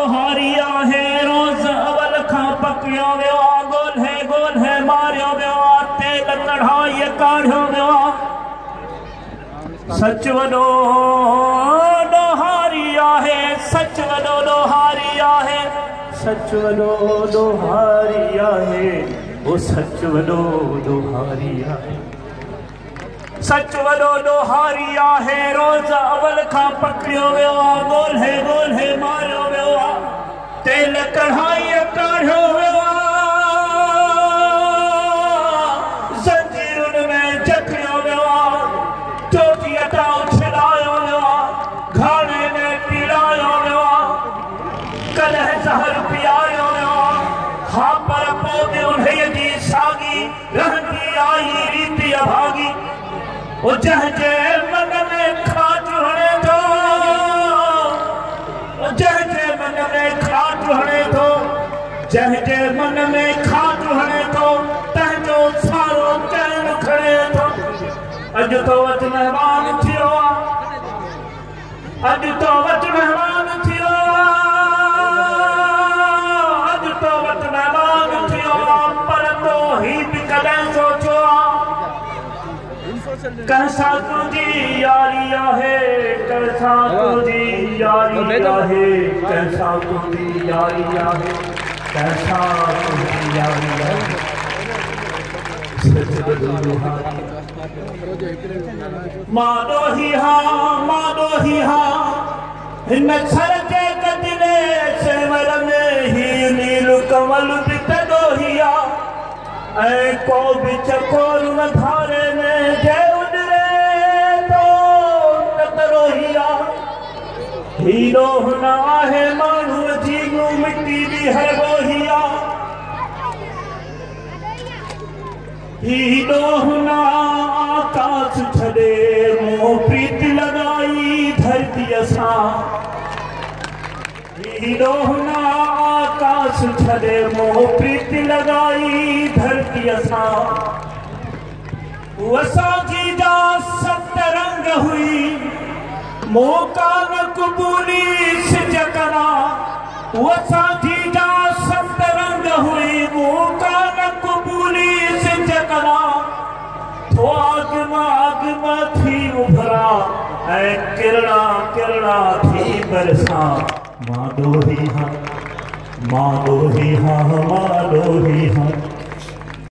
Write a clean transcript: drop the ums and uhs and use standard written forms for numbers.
डोहारी आहे रोज़ अवल खां पकियो वियो आहे गोल है मारियो वियो आहे तेल कढ़ाई काढ़ियो वियो आहे सच वॾो डोहारी आहे सच वॾो डोहारी आहे सच वॾो डोहारी आहे ओ सच वॾो डोहारी आहे सच वॾो डोहारी आहे रोज़ अवल खां पकिड़ियो वियो आहे गोल है मारियो वियो आहे तेल कढ़ाई काढ़ियो वियो आहे ज़ंजीरुनि में जकड़ियो वियो आहे चोटी अटा उछलायो वियो आहे घाणे में पीड़ायो वियो आहे कलह ज़हर पीआरियो वियो आहे हा पर पोइ बि उन्हीअ जी साॻी रहंदी आई रीति अभागी ओ जंहिंजे मन में खाट हणे थो जंहिंजे मन में खाट हणे थो जंहिंजे मन में खाट हणे थो तंहिंजो सारो चैन खणे थो अॼु तो वटि महिमान थियो आहे अॼु तो वटि महिमान थियो आहे अॼु तो वटि महिमान थियो आहे पर तो ही बि कॾहिं सोचियो आहे कैसा तुझी यारी आहे कैसा तुझी यारी आहे कैसा तुझी यारी आहे कैसा तुझी यारी आहे माडो ही हाँ हिन छर के कदिले सेवर में ही नील कमल भी तॾो ही आहे ऐं को बि चकोर न धारे में जय उॾरे तो नतरो ही आहे हीरो न आहे माण्हूअ जी मिट्टी बि हरबो ही आहे हीरो न आकाश छॾे मोह प्रीत लॻाई धरतीअ सां हीरो न आकाश छॾे मोह प्रीत लॻाई धरतीअ सां असांजी जा सत रंग हुई मौका न क़बूली सिज करां असांजी जा सत रंग हुई मौका न क़बूली सिज करां थो आग मां थी उभरा ऐं किरणा किरणा थी बरसां मां ॾोही हाँ मां ॾोही हाँ मां ॾोही हाँ